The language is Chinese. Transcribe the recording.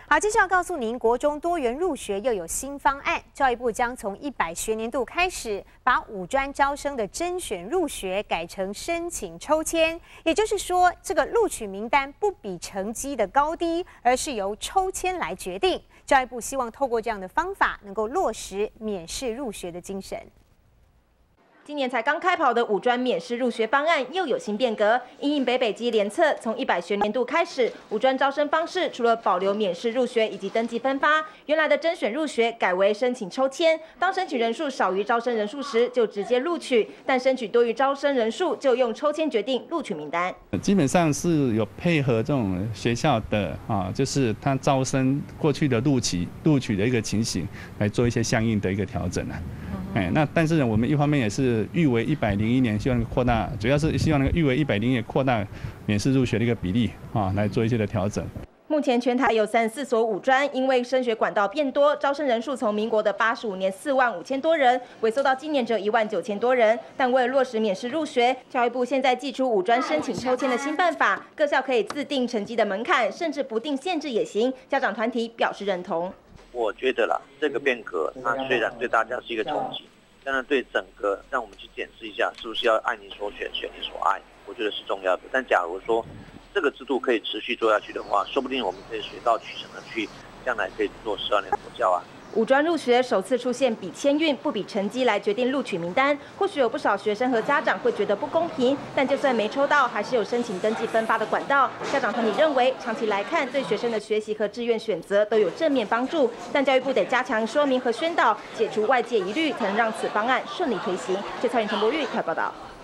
好，接下来要告诉您，国中多元入学又有新方案。教育部将从100学年度开始，把五专招生的甄选入学改成申请抽签，也就是说，这个录取名单不比成绩的高低，而是由抽签来决定。教育部希望透过这样的方法，能够落实免试入学的精神。 今年才刚开跑的五专免试入学方案又有新变革，因应北基联测，从100学年度开始，五专招生方式除了保留免试入学以及登记分发，原来的甄选入学改为申请抽签。当申请人数少于招生人数时，就直接录取；但申请多于招生人数，就用抽签决定录取名单。 基本上是有配合这种学校的就是他招生过去的录取的一个情形，来做一些相应的一个调整啊。 那但是呢，我们一方面也是预为101年，希望扩大，主要是希望能够预为101年扩大免试入学的一个比例来做一些的调整。 目前全台有34所五专，因为升学管道变多，招生人数从民国的85年45000多人，萎缩到今年只有19000多人。但为了落实免试入学，教育部现在祭出五专申请抽签的新办法，各校可以自定成绩的门槛，甚至不定限制也行。家长团体表示认同。 我觉得啦，这个变革，它虽然对大家是一个冲击，但是对整个让我们去检视一下，是不是要爱你所选，选你所爱，我觉得是重要的。但假如说这个制度可以持续做下去的话，说不定我们可以水到渠成的去，将来可以做12年国教啊。 五专入学首次出现比签运不比成绩来决定录取名单，或许有不少学生和家长会觉得不公平，但就算没抽到，还是有申请登记分发的管道。家长团体认为，长期来看对学生的学习和志愿选择都有正面帮助，但教育部得加强说明和宣导，解除外界疑虑，才能让此方案顺利推行。蔡超云、陈柏玉台报道。